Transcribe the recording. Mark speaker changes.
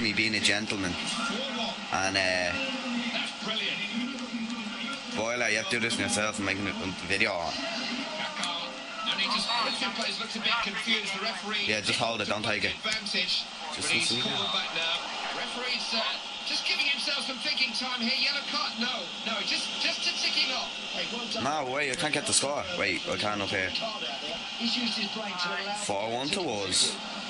Speaker 1: me being a gentleman. And Boiler, you have to do this yourself and making it on the video. Yeah, just hold it, don't take it. Just see.
Speaker 2: Just giving himself some thinking time here. Yellow card? No, just a ticking off.
Speaker 1: No, wait, I can't get the score. Wait, I can't up here. 4-1 to us.